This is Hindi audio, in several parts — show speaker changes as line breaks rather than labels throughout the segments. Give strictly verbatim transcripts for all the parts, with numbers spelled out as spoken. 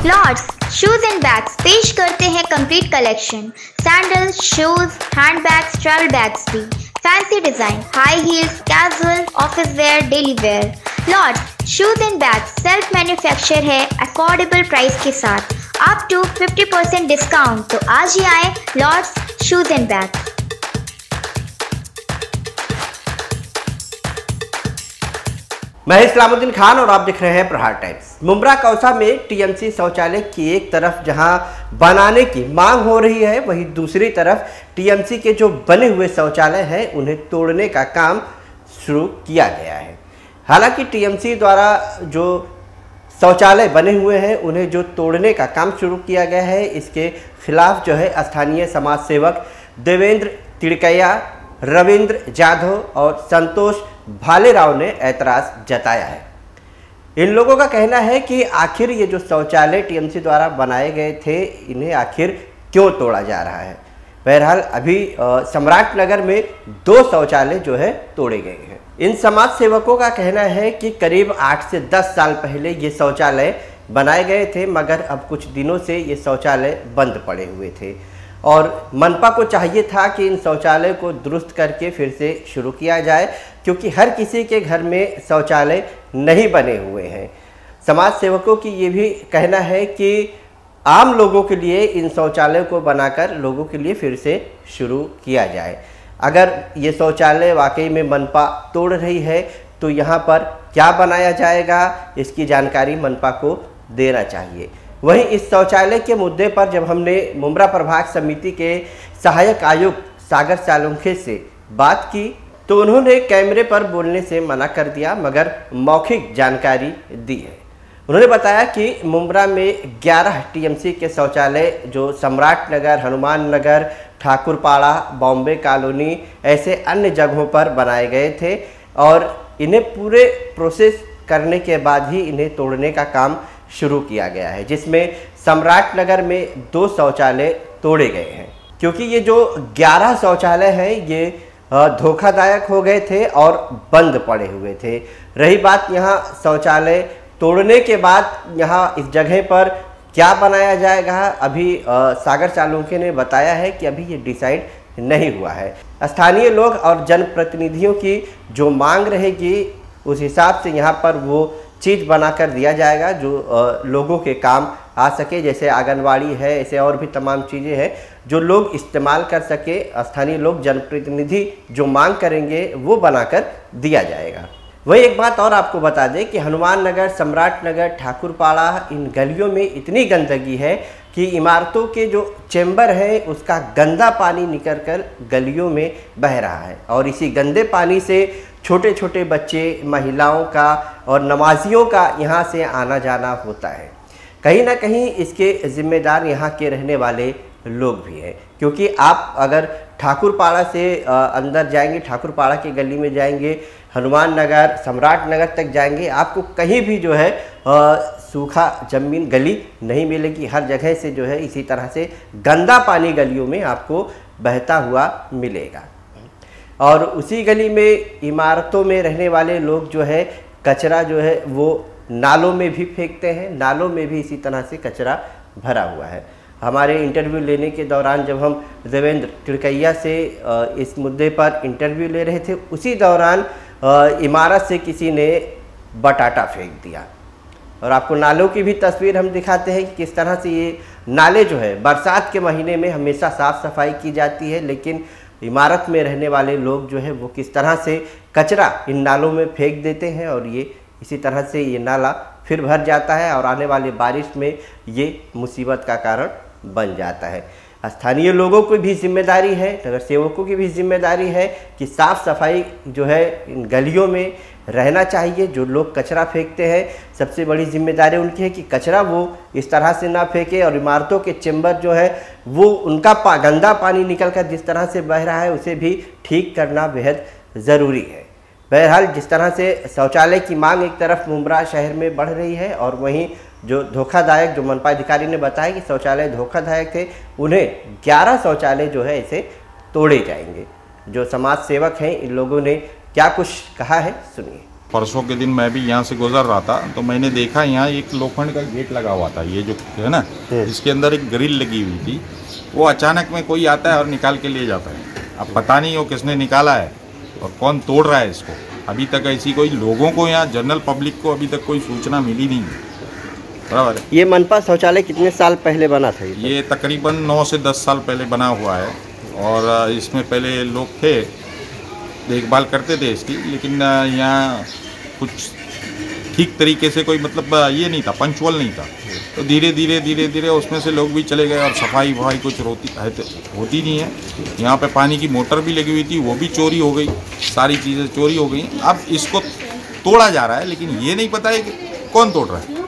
लॉर्ड्स शूज एंड बैग्स पेश करते हैं complete collection. Sandals, shoes, hand bags, travel bags भी, fancy design, high heels, casual, office wear, daily wear. Lords shoes and bags self manufacture है अफोर्डेबल प्राइस के साथ, up to fifty percent discount. तो आज ही आए लॉर्ड्स शूज एंड बैग्स।
मैं इस्लामुद्दीन खान और आप देख रहे हैं प्रहार टाइम्स। मुंब्रा कौसा में टीएमसी शौचालय की एक तरफ जहां बनाने की मांग हो रही है, वहीं दूसरी तरफ टीएमसी के जो बने हुए शौचालय हैं उन्हें तोड़ने का काम शुरू किया गया है। हालांकि टीएमसी द्वारा जो शौचालय बने हुए हैं उन्हें जो तोड़ने का काम शुरू किया गया है, इसके खिलाफ जो है स्थानीय समाज सेवक देवेंद्र तिड़कैया, रविंद्र जाधव और संतोष भालेराव ने ऐतराज जताया है। इन लोगों का कहना है कि आखिर ये जो शौचालय टीएमसी द्वारा बनाए गए थे, इन्हें आखिर क्यों तोड़ा जा रहा है। बहरहाल अभी सम्राट नगर में दो शौचालय जो है तोड़े गए हैं। इन समाज सेवकों का कहना है कि करीब आठ से दस साल पहले ये शौचालय बनाए गए थे, मगर अब कुछ दिनों से ये शौचालय बंद पड़े हुए थे और मनपा को चाहिए था कि इन शौचालय को दुरुस्त करके फिर से शुरू किया जाए, क्योंकि हर किसी के घर में शौचालय नहीं बने हुए हैं। समाज सेवकों की ये भी कहना है कि आम लोगों के लिए इन शौचालय को बनाकर लोगों के लिए फिर से शुरू किया जाए। अगर ये शौचालय वाकई में मनपा तोड़ रही है तो यहाँ पर क्या बनाया जाएगा, इसकी जानकारी मनपा को देना चाहिए। वहीं इस शौचालय के मुद्दे पर जब हमने मुंब्रा प्रभाग समिति के सहायक आयुक्त सागर सालुंखे से बात की तो उन्होंने कैमरे पर बोलने से मना कर दिया, मगर मौखिक जानकारी दी है। उन्होंने बताया कि मुंब्रा में ग्यारह टीएमसी के शौचालय जो सम्राट नगर, हनुमान नगर, ठाकुरपाड़ा, बॉम्बे कॉलोनी ऐसे अन्य जगहों पर बनाए गए थे और इन्हें पूरे प्रोसेस करने के बाद ही इन्हें तोड़ने का काम शुरू किया गया है, जिसमें सम्राट नगर में दो शौचालय तोड़े गए हैं। क्योंकि ये जो ग्यारह शौचालय हैं ये धोखादायक हो गए थे और बंद पड़े हुए थे। रही बात यहाँ शौचालय तोड़ने के बाद यहाँ इस जगह पर क्या बनाया जाएगा, अभी सागर सालुंखे ने बताया है कि अभी ये डिसाइड नहीं हुआ है। स्थानीय लोग और जनप्रतिनिधियों की जो मांग रहेगी उस हिसाब से यहाँ पर वो चीज़ बनाकर दिया जाएगा जो आ, लोगों के काम आ सके। जैसे आंगनवाड़ी है, ऐसे और भी तमाम चीज़ें हैं जो लोग इस्तेमाल कर सके। स्थानीय लोग, जनप्रतिनिधि जो मांग करेंगे वो बनाकर दिया जाएगा। वही एक बात और आपको बता दें कि हनुमान नगर, सम्राट नगर, ठाकुरपाड़ा, इन गलियों में इतनी गंदगी है कि इमारतों के जो चैम्बर है उसका गंदा पानी निकल कर गलियों में बह रहा है और इसी गंदे पानी से छोटे छोटे बच्चे, महिलाओं का और नमाजियों का यहाँ से आना जाना होता है। कहीं ना कहीं इसके ज़िम्मेदार यहाँ के रहने वाले लोग भी हैं, क्योंकि आप अगर ठाकुरपाड़ा से अंदर जाएंगे, ठाकुरपाड़ा की गली में जाएंगे, हनुमान नगर, सम्राट नगर तक जाएंगे, आपको कहीं भी जो है आ, सूखा जमीन गली नहीं मिलेगी। हर जगह से जो है इसी तरह से गंदा पानी गलियों में आपको बहता हुआ मिलेगा और उसी गली में इमारतों में रहने वाले लोग जो है कचरा जो है वो नालों में भी फेंकते हैं। नालों में भी इसी तरह से कचरा भरा हुआ है। हमारे इंटरव्यू लेने के दौरान जब हम देवेंद्र तिड़कैया से इस मुद्दे पर इंटरव्यू ले रहे थे, उसी दौरान इमारत से किसी ने बटाटा फेंक दिया और आपको नालों की भी तस्वीर हम दिखाते हैं कि किस तरह से ये नाले जो है बरसात के महीने में हमेशा साफ़ सफाई की जाती है, लेकिन इमारत में रहने वाले लोग जो है वो किस तरह से कचरा इन नालों में फेंक देते हैं और ये इसी तरह से ये नाला फिर भर जाता है और आने वाली बारिश में ये मुसीबत का कारण बन जाता है। स्थानीय लोगों की भी जिम्मेदारी है, नगर सेवकों की भी जिम्मेदारी है कि साफ़ सफाई जो है इन गलियों में रहना चाहिए। जो लोग कचरा फेंकते हैं सबसे बड़ी जिम्मेदारी उनकी है कि कचरा वो इस तरह से ना फेंके और इमारतों के चैम्बर जो है वो उनका पा, गंदा पानी निकलकर जिस तरह से बह रहा है उसे भी ठीक करना बेहद ज़रूरी है। बहरहाल जिस तरह से शौचालय की मांग एक तरफ मुंब्रा शहर में बढ़ रही है और वहीं जो धोखादायक, जो मनपा अधिकारी ने बताया कि शौचालय धोखादायक थे, उन्हें ग्यारह शौचालय जो है इसे तोड़े जाएंगे। जो समाज सेवक हैं इन लोगों ने क्या कुछ कहा है सुनिए।
परसों के दिन मैं भी यहाँ से गुजर रहा था तो मैंने देखा यहाँ एक लोखंड का गेट लगा हुआ था, ये जो है ना, इसके अंदर एक ग्रिल लगी हुई थी। वो अचानक में कोई आता है और निकाल के ले जाता है। अब पता नहीं वो किसने निकाला है और कौन तोड़ रहा है इसको। अभी तक ऐसी कोई लोगों को, यहाँ जनरल पब्लिक को अभी तक कोई सूचना मिली नहीं है। बराबर।
ये मनपा शौचालय कितने साल पहले बना था? ये,
ये तकरीबन नौ से दस साल पहले बना हुआ है और इसमें पहले लोग थे, देखभाल करते थे इसकी, लेकिन यहाँ कुछ ठीक तरीके से कोई मतलब ये नहीं था, पंचुअल नहीं था। तो धीरे धीरे धीरे धीरे उसमें से लोग भी चले गए और सफाई वफाई कुछ होती है होती नहीं है। यहाँ पे पानी की मोटर भी लगी हुई थी, वो भी चोरी हो गई, सारी चीज़ें चोरी हो गई। अब इसको तोड़ा जा रहा है, लेकिन ये नहीं पता है कि कौन तोड़ रहा है।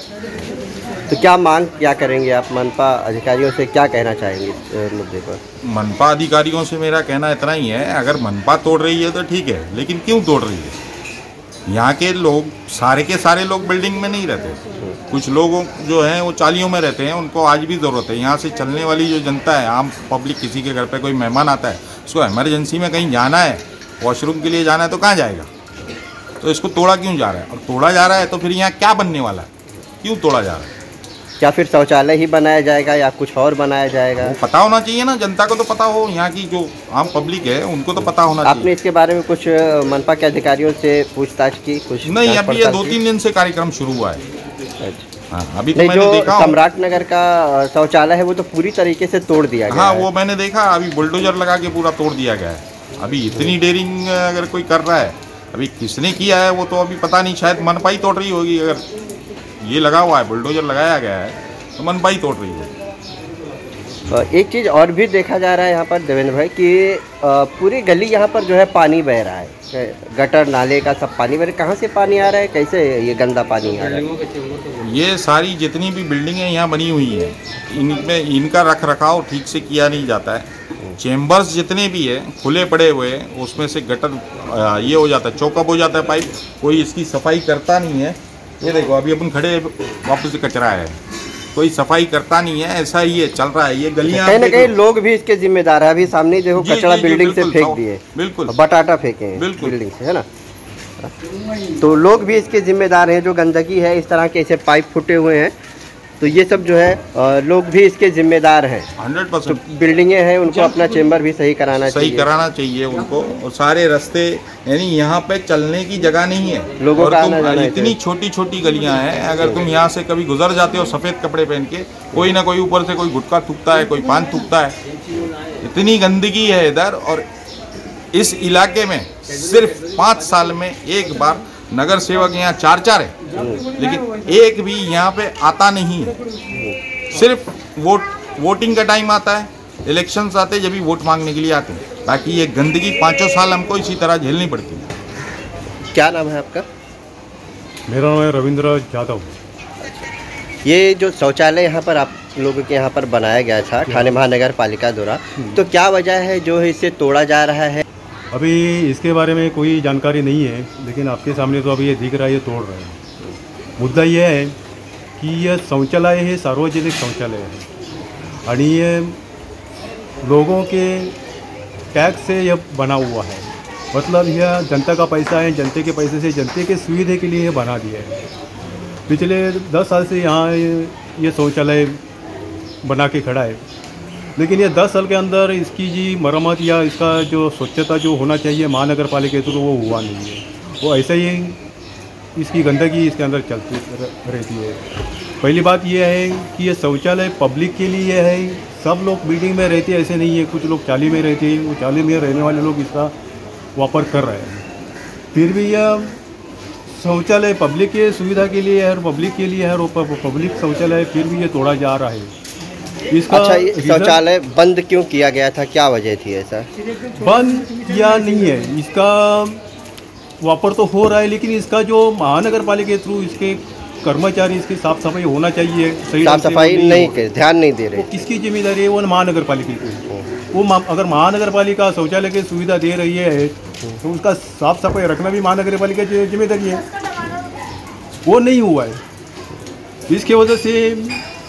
तो क्या मांग क्या करेंगे आप? मनपा अधिकारियों से क्या कहना चाहेंगे इस मुद्दे पर?
मनपा अधिकारियों से मेरा कहना इतना ही है, अगर मनपा तोड़ रही है तो ठीक है, लेकिन क्यों तोड़ रही है? यहाँ के लोग सारे के सारे लोग बिल्डिंग में नहीं रहते, कुछ लोगों जो हैं वो चालियों में रहते हैं, उनको आज भी ज़रूरत है। यहाँ से चलने वाली जो जनता है, आम पब्लिक, किसी के घर पे कोई मेहमान आता है, उसको इमरजेंसी में कहीं जाना है, वॉशरूम के लिए जाना है, तो कहाँ जाएगा? तो इसको तोड़ा क्यों जा रहा है? और तोड़ा जा रहा है तो फिर यहाँ क्या बनने वाला है? क्यों तोड़ा जा रहा है?
क्या फिर शौचालय ही बनाया जाएगा या कुछ और बनाया जाएगा?
पता होना चाहिए ना, जनता को तो पता हो, यहाँ की जो आम पब्लिक है उनको तो पता होना चाहिए।
आपने इसके बारे में कुछ मनपा के अधिकारियों से पूछताछ की? कुछ
नहीं, अभी ये दो तीन दिन से कार्यक्रम शुरू हुआ है। हाँ, अभी तो
नहीं,
मैंने
जो
देखा
सम्राट नगर का शौचालय है वो तो पूरी तरीके से तोड़ दिया गया।
हाँ, वो मैंने देखा, अभी बुलडोजर लगा के पूरा तोड़ दिया गया है। अभी इतनी डेयरिंग अगर कोई कर रहा है, अभी किसने किया है वो तो अभी पता नहीं, शायद मनपा ही तोड़ रही होगी। अगर ये लगा हुआ है, बुलडोजर लगाया गया है, तो मनपा ही तोड़ रही है।
एक चीज़ और भी देखा जा रहा है यहाँ पर देवेंद्र भाई कि पूरी गली यहाँ पर जो है पानी बह रहा है, गटर नाले का सब पानी बह रहा है। कहाँ से पानी आ रहा है, कैसे ये गंदा पानी आ रहा है?
ये सारी जितनी भी बिल्डिंगें यहाँ बनी हुई हैं, इनमें इनका रख रखाव ठीक से किया नहीं जाता है। चेम्बर्स जितने भी हैं खुले पड़े हुए हैं, उसमें से गटर ये हो जाता है, चौकअप हो जाता है पाइप, कोई इसकी सफाई करता नहीं है। ये देखो, अभी अपन खड़े वापस से कचरा है, कोई सफाई करता नहीं है, ऐसा ही है, चल रहा है। ये गलियां
कहीं ना कहीं लोग भी इसके जिम्मेदार है। अभी सामने देखो कचरा बिल्डिंग से फेंक दिए,
बिल्कुल
बटाटा फेंके हैं बिल्डिंग से, है ना। तो लोग भी इसके जिम्मेदार हैं, जो गंदगी है, इस तरह के ऐसे पाइप फूटे हुए हैं, तो ये सब जो है लोग भी इसके जिम्मेदार हैं।
हंड्रेड परसेंट
तो बिल्डिंगें हैं, उनको अपना चेम्बर भी सही कराना
सही
चाहिए
कराना चाहिए उनको। और सारे रास्ते, यानी यहाँ पे चलने की जगह नहीं है
लोगों
और
का
तुम,
आना जाना।
इतनी छोटी छोटी गलियाँ हैं, अगर तुम यहाँ से कभी गुजर जाते हो सफ़ेद कपड़े पहन के, कोई ना कोई ऊपर से कोई गुटखा थूकता है, कोई पान थूकता है, इतनी गंदगी है इधर। और इस इलाके में सिर्फ पाँच साल में एक बार नगर सेवक यहाँ चार चार है, लेकिन एक भी यहाँ पे आता नहीं है। सिर्फ वोट वोटिंग का टाइम आता है, इलेक्शंस आते हैं, जब भी वोट मांगने के लिए आते हैं। बाकी ये गंदगी पाँचों साल हमको इसी तरह झेलनी पड़ती है।
क्या नाम है आपका?
मेरा नाम है रविंद्र यादव।
ये जो शौचालय यहाँ पर आप लोगों के यहाँ पर बनाया गया था ठाणे महानगर पालिका द्वारा, तो क्या वजह है जो है इसे तोड़ा जा रहा है?
अभी इसके बारे में कोई जानकारी नहीं है, लेकिन आपके सामने तो अभी ये दिख रहा है, ये तोड़ रहे हैं। मुद्दा ये है कि यह शौचालय है, सार्वजनिक शौचालय है, और ये लोगों के टैक्स से यह बना हुआ है। मतलब यह जनता का पैसा है, जनता के पैसे से जनता के सुविधा के लिए बना दिया है। पिछले दस साल से यहाँ ये शौचालय बना के खड़ा है, लेकिन ये दस साल के अंदर इसकी जी मरम्मत या इसका जो स्वच्छता जो होना चाहिए महानगर पालिका के थ्रू वो हुआ नहीं है। वो ऐसा ही इसकी गंदगी इसके अंदर चलती रहती है। पहली बात ये है कि ये शौचालय पब्लिक के लिए है, सब लोग बिल्डिंग में रहते हैं ऐसे नहीं है, कुछ लोग चाली में रहते हैं, वो चाली में रहने वाले लोग इसका वापर कर रहे हैं। फिर भी यह शौचालय पब्लिक के सुविधा के लिए है और पब्लिक के लिए है, और पब्लिक शौचालय फिर भी ये तोड़ा जा रहा है। इसका
अच्छा, ये शौचालय बंद क्यों किया गया था, क्या वजह थी ऐसा?
बंद किया नहीं है, इसका वापर तो हो रहा है, लेकिन इसका जो महानगर पालिका के थ्रू इसके कर्मचारी इसकी साफ सफाई होना चाहिए, सही
साफ सफाई नहीं, नहीं कर ध्यान नहीं दे रहे।
किसकी जिम्मेदारी है? वो महानगर पालिका की। वो अगर महानगर पालिका शौचालय की सुविधा दे रही है तो उसका साफ सफाई रखना भी महानगर पालिका की जिम्मेदारी है। वो नहीं हुआ है, इसके वजह से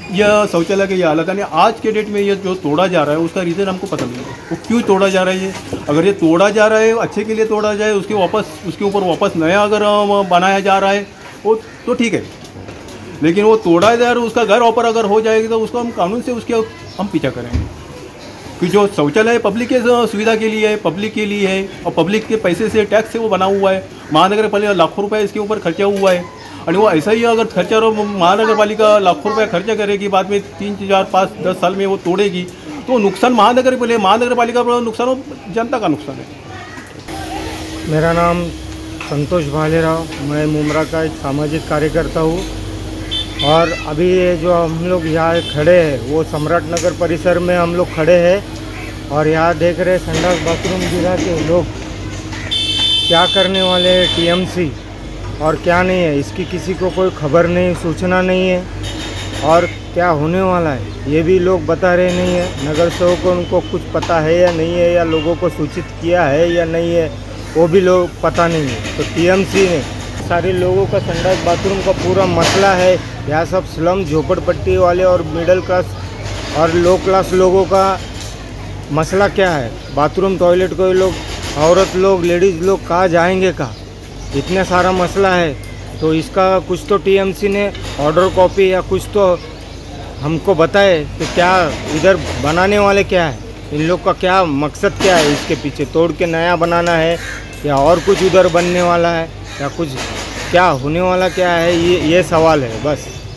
यह शौचालय की ये हालत है। आज के डेट में ये जो तोड़ा जा रहा है उसका रीज़न हमको पता नहीं है, वो क्यों तोड़ा जा रहा है। ये अगर ये तोड़ा जा रहा है अच्छे के लिए तोड़ा जाए, उसके वापस उसके ऊपर वापस नया अगर बनाया जा रहा है वो तो ठीक है, लेकिन वो तोड़ा जा रहा है उसका घर ऊपर अगर हो जाएगी तो उसको हम कानून से उसके हम पीछा करेंगे। कि जो शौचालय है पब्लिक के सुविधा के लिए है, पब्लिक के लिए है और पब्लिक के पैसे से टैक्स से वो बना हुआ है। महानगर पालिका लाखों रुपए इसके ऊपर खर्चा हुआ है और वो ऐसा ही अगर खर्चा महानगर पालिका लाखों रुपए खर्चा करेगी, बाद में तीन चार पाँच दस साल में वो तोड़ेगी तो नुकसान महानगर पालिका महानगर पालिका पर नुकसान हो, जनता का नुकसान है।
मेरा नाम संतोष भालेराव, मैं मुमरा का एक सामाजिक कार्यकर्ता हूँ और अभी ये जो हम लोग यहाँ खड़े हैं वो सम्राट नगर परिसर में हम लोग खड़े हैं और यहाँ देख रहे संडास बाथरूम गिरा के लोग क्या करने वाले हैं टीएमसी और क्या नहीं है, इसकी किसी को कोई खबर नहीं, सूचना नहीं है और क्या होने वाला है ये भी लोग बता रहे नहीं है। नगर सेवक को उनको कुछ पता है या नहीं है या लोगों को सूचित किया है या नहीं है वो भी लोग पता नहीं है। तो टीएमसी ने सारे लोगों का संडास बाथरूम का पूरा मसला है। यहाँ सब स्लम झोपड़पट्टी वाले और मिडिल क्लास और लो क्लास लोगों का मसला क्या है, बाथरूम टॉयलेट को लोग औरत लोग लेडीज़ लोग कहाँ जाएंगे कहाँ, इतना सारा मसला है। तो इसका कुछ तो टीएमसी ने ऑर्डर कॉपी या कुछ तो हमको बताए कि क्या इधर बनाने वाले क्या है, इन लोग का क्या मकसद क्या है, इसके पीछे तोड़ के नया बनाना है या और कुछ उधर बनने वाला है या कुछ क्या होने वाला क्या है, ये ये सवाल है बस।